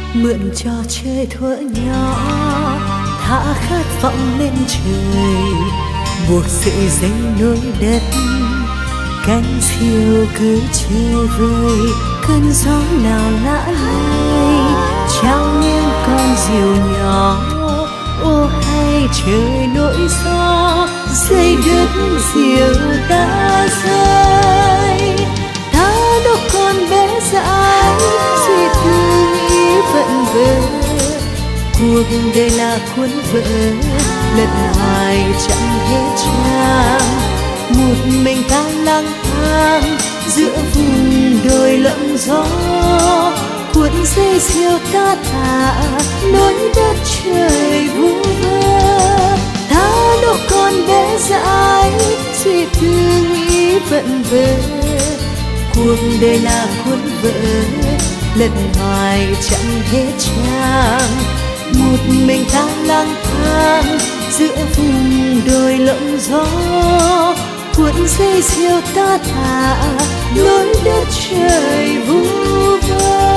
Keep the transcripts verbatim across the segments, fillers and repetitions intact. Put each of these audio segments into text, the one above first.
mượn trò chơi thuở nhỏ thả khát vọng lên trời, buộc sợi dây nối đất cánh diều cứ chơi vơi. Cơn gió nào lạ lơi trao nghiêng con diều nhỏ, ô hay trời nỗi gió dây đứt diều ta rơi. Ta đâu còn bé dại suy tư nghĩ vẫn vơ, cuộc đời là cuốn vở lật hoài chẳng hết trang. Một mình ta lang thang giữa vùng đồi lộng gió, cuốn dây diều ta thả nối đất trời vu vơ. Ta đâu còn bé dại suy tư nghĩ vẫn vơ, cuộc đời là cuốn vở lật hoài chẳng hết trang. Một mình ta lang thang giữa vùng đồi lộng gió, cuốn dây diều ta thả nối đất trời vu vơ.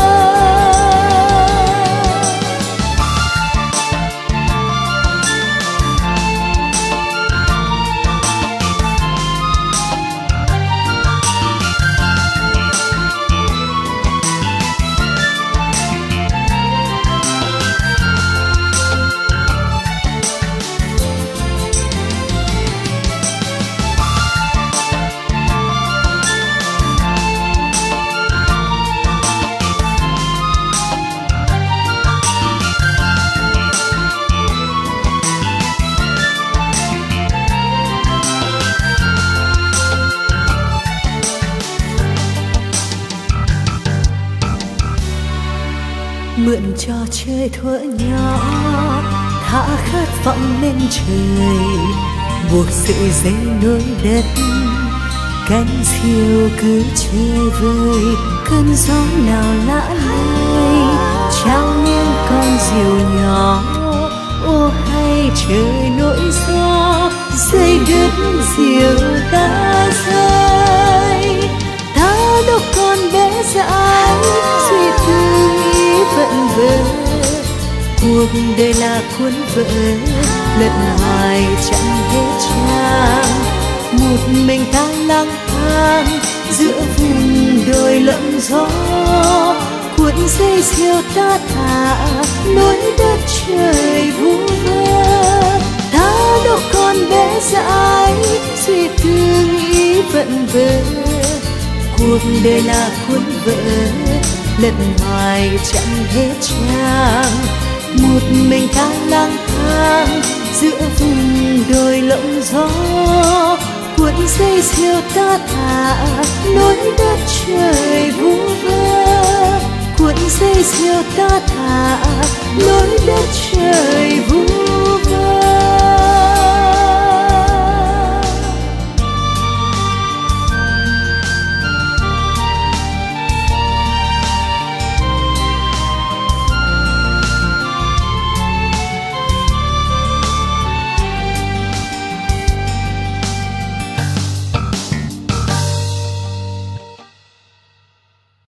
Mượn trò chơi thuở nhỏ thả khát vọng lên trời, buộc sợi dây nối đất cánh diều cứ chơi vơi. Cơn gió nào lạ lơi trao nghiêng con diều nhỏ, ô hay trời nỗi gió dây đứt diều ta rơi. Ta đâu còn bé dại suy tư nghĩ vẫn vơ, cuộc đời là cuốn vở lật hoài chẳng hết trang. Một mình ta lang thang giữa vùng đồi lộng gió, cuốn dây diều ta thả nối đất trời vu vơ. Ta đâu còn bé dại suy tư nghĩ vẫn vơ, cuộc đời là cuốn vở lật hoài chẳng hết trang. Một mình ta lang thang giữa vùng đồi lộng gió, cuốn dây diều ta thả nối đất trời vu vơ. Cuốn dây diều ta thả nối đất trời vu